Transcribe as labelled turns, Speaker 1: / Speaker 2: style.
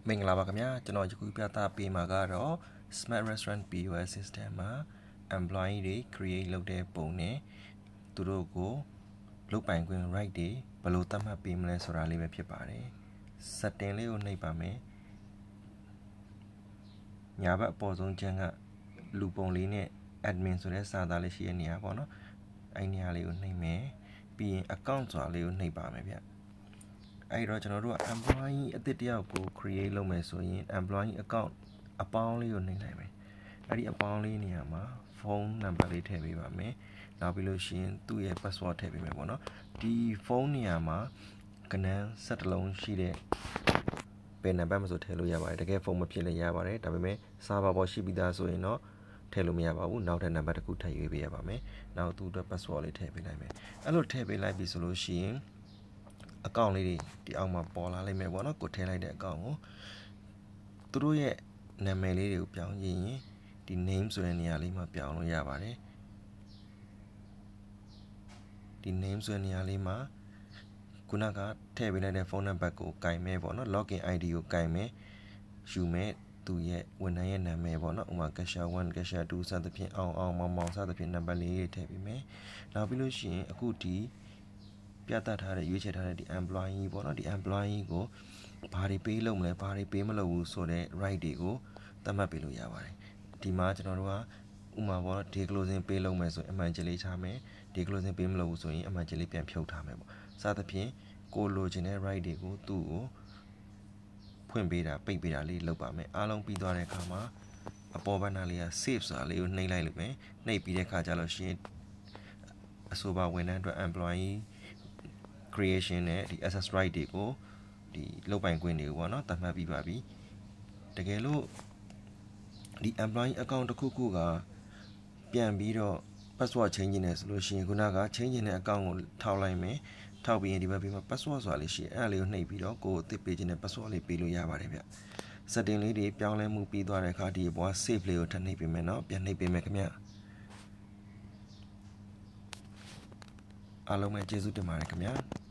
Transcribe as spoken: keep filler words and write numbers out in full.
Speaker 1: မင်္ဂလာပါခင်ဗျာကျွန်တော်ယခုပြသပေးမှာကတော့ Smart Restaurant ပီ အို အက်စ် System မှာ employee တွေ create လုပ်တဲ့ပုံနဲ့သူတို့ကိုလုပ်ပိုင်ခွင့် right တွေဘယ်လိုသတ်မှတ်ပေးမလဲဆိုတာလေးပဲဖြစ်ပါတယ် setting လေးကိုနှိပ်ပါမယ်ညာဘက်အပေါ်ဆုံးချမ်းကလူပုံလေးနဲ့ admin ဆိုတဲ့စာသားလေးရှိတဲ့နေရာပေါ့နော်အဲ့နေရာလေးကိုနှိပ်မယ်ပြီးရင် account ဆိုတာလေးကိုနှိပ်ပါမယ်ဗျအဲ့တော့ကျွန်တော်တို့က employee အသစ်တယောက်ကို create လုပ်မယ်ဆိုရင် employee account အပေါင်းလေးကိုနှိပ်လိုက်မယ်အဲ့ဒီအပေါင်းလေးနေရာမှာ phone number လေးထည့်ပေးပါမယ်နောက်ပြီးလို့ရှိရင်သူ့ရဲ့ password ထည့်ပေးမယ်ပေါ့နော်ဒီဖုန်းနေရာမှာကနန်းဆက်တလုံးရှိတဲ့ဘယ်နံပါတ်မှဆိုထည့်လို့ရပါတယ်တကယ်ဖုန်းမဖြစ်လည်းရပါတယ်ဒါပေမဲ့ server ပေါ်ရှိပြီးသားဆိုရင်တော့ထည့်လို့မရပါဘူးနောက်ထပ်နံပါတ်တစ်ခုထည့်ရွေးပေးရပါမယ်နောက်သူ့အတွက် password လေးထည့်ပေးလိုက်မယ်အဲ့လိုထည့်ပေးလိုက်ပြီဆိုလို့ရှိရင်အကောင့်လေးတွေဒီအောက်မှာပေါ်လာလိမ့်မယ်ပေါ့နော်ကိုထည့်လိုက်တဲ့အကောင့်ကိုသူတို့ရဲ့နာမည်လေးတွေကိုပြောင်းရင်ဒီ name ဆိုတဲ့နေရာလေးမှာပြောင်းလို့ရပါတယ်ဒီ name ဆိုတဲ့နေရာလေးမှာခုနကထည့်ပေးလိုက်တဲ့ဖုန်းနံပါတ်ကိုကင်မယ်ပေါ့နော် login အိုင် ဒီ ကိုကင်မယ်ယူမယ်သူရဲ့ဝန်ထမ်းရဲ့နာမည်ပေါ့နော်ဥပမာ cashier 1 cashier 2စသဖြင့်အောင်အောင်မောင်မောင်စသဖြင့်နံပါတ်လေးတွေထည့်ပေးမယ်နောက်ပြီးလို့ရှိရင်အခုဒီပြသထားတဲ့ရွေးချယ်ထားတဲ့ဒီ employee ပေါ့နော်ဒီ employee ကိုဘာတွေပေးလုပ်မလဲဘာတွေပေးမလုပ်ဘူးဆိုတော့ right တွေကိုသတ်မှတ်ပေးလို့ရပါတယ်ဒီမှာကျွန်တော်တို့ကဥမာပေါ့နော် day closing ပေးလုပ်မယ်ဆိုရင်အမှန်ကြီးလေးချမယ် day closing ပေးမလုပ်ဘူးဆိုရင်အမှန်ကြီးလေးပြန်ဖြုတ်ထားမယ်ပေါ့စသဖြင့်ကိုလိုချင်တဲ့ right တွေကိုသူ့ကိုဖွင့်ပေးတာပိတ်ပေးတာလေးလုပ်ပါမယ်အားလုံးပြီးသွားတဲ့အခါမှာအပေါ်ဘက်နားလေးက save ဆိုတာလေးကိုနှိပ်လိုက်လို့မယ်နှိပ်ပြီးတဲ့အခါကျတော့ရှင်အဆိုပါဝန်ထမ်းအတွက် employee creation နဲ့ဒီ access right တွေကိုဒီလုပ်ပိုင်ခွင့်တွေကိုပေါ့နော်သတ်မှတ်ပြီးပါပြီတကယ်လို့ဒီ employee account တစ်ခုခုကပြန်ပြီးတော့ password change နေတယ်ဆိုလို့ရှိရင်ခုနက change နေတဲ့ account ကိုထောက်လိုက်မယ်ထောက်ပြီးရင်ဒီဘက်ပြီးမှာ password ဆိုတာလေးရှိတယ်အဲ့ဒါလေးကိုနှိပ်ပြီးတော့ကိုယ်အသစ်ပေးခြင်းနဲ့ password လေးပေးလို့ရပါတယ်ဗျ setting လေးတွေပြောင်းလဲမှုပြီးသွားတဲ့အခါဒီအပေါ်က save လေးကိုထပ်နှိပ်ပေးမယ်เนาะပြန်နှိပ်ပေးမယ်ခင်ဗျအားလုံးပဲကျေးဇူးတင်ပါတယ်ခင်ဗျာ